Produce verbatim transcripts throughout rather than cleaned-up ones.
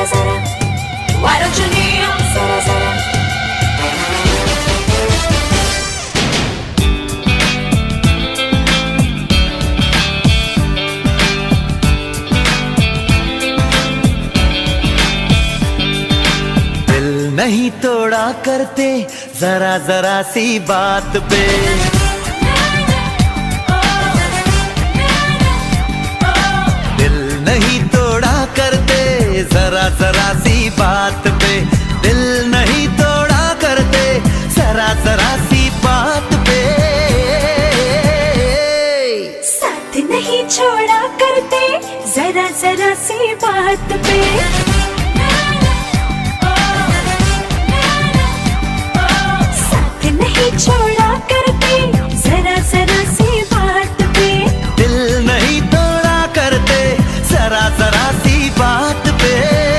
zara. Why don't you kneel? Zara zara. दिल नहीं तोड़ा करते जरा जरा सी बात पे, दिल नहीं तोड़ा करते जरा जरा सी बात पे, दिल नहीं तोड़ा करते जरा जरा सी बात पे, साथ नहीं छोड़ा करते जरा जरा सी बात पे, साथ नहीं छोड़ा करते जरा जरा सी बात पे, दिल नहीं तोड़ा करते जरा जरा सी बात पे,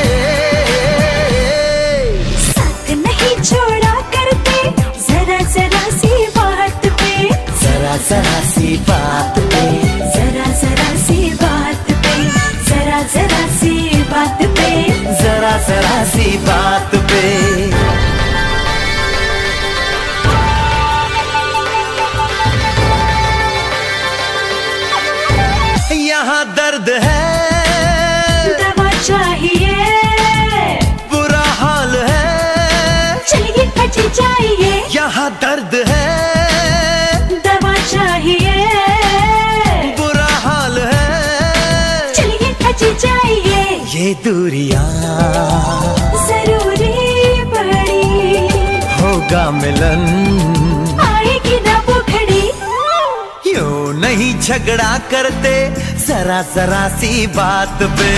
साथ नहीं छोड़ा करते जरा जरा सी बात पे, जरा जरा सी बात पे, जरा जरा सी बात पे, जरा जरा सी बात पे, जरा जरा सी बात पे। यहाँ दर्द है, दवा चाहिए, बुरा हाल है, चलिए फट जाइए, यहाँ दर्द है, दवा चाहिए, बुरा हाल है, चलिए फट जाइए, ये दूरियां जरूरी पड़ी, होगा मिलन, आएगी ना वो घड़ी, यूं नहीं झगड़ा करते जरा जरा सी बात पे,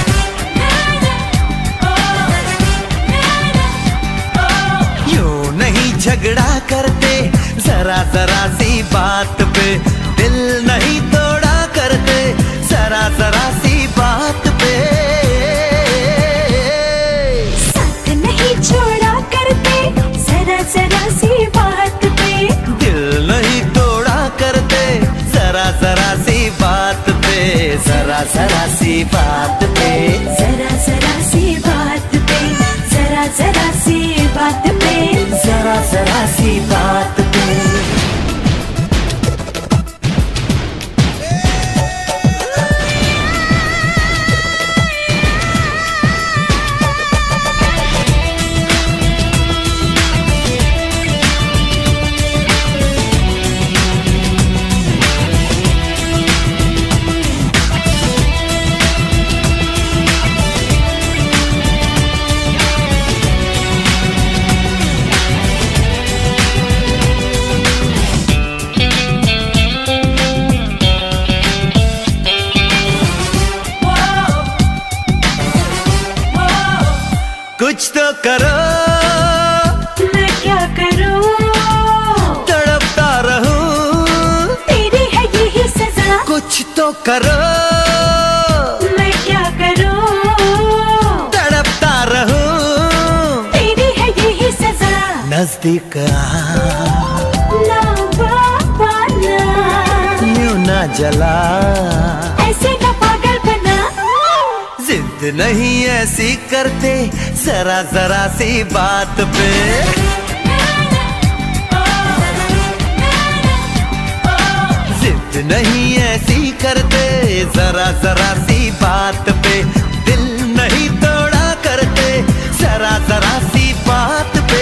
यूं नहीं झगड़ा करते जरा जरा सी बात पे, दिल नहीं तोड़ा करते जरा जरा सी बात पे, साथ नहीं छोड़ा करते जरा जरा सी बात पे, दिल नहीं तोड़ा करते जरा जरा सी बात पे, जरा जरा सी बात पे, जरा जरा सी बात पे, जरा जरा सी बात पे, जरा जरा सी बात पे। कुछ तो करो, मैं क्या करूं, तड़पता रहूं, तेरी है यही सजा, कुछ तो करो, मैं क्या करूं, तड़पता रहूं, तेरी है यही सजा, नजदीक आ ना बाबा ना, यूं ना जला, ऐसे ना पागल बना, जिद नहीं ऐसी करते जरा जरा सी बात पे, जिद नहीं ऐसी करते जरा जरा सी बात पे, दिल नहीं तोड़ा करते जरा जरा सी बात पे,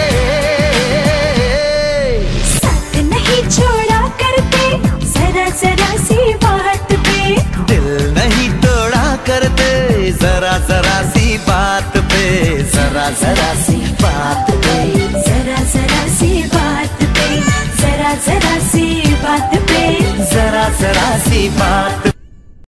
साथ नहीं छोड़ा करते जरा जरा सी बात पे, दिल नहीं तोड़ा करते जरा जरा सी बात पे, जरा जरा सी बात पे, जरा जरा सी बात पे, जरा जरा सी बात पे, जरा जरा सी बात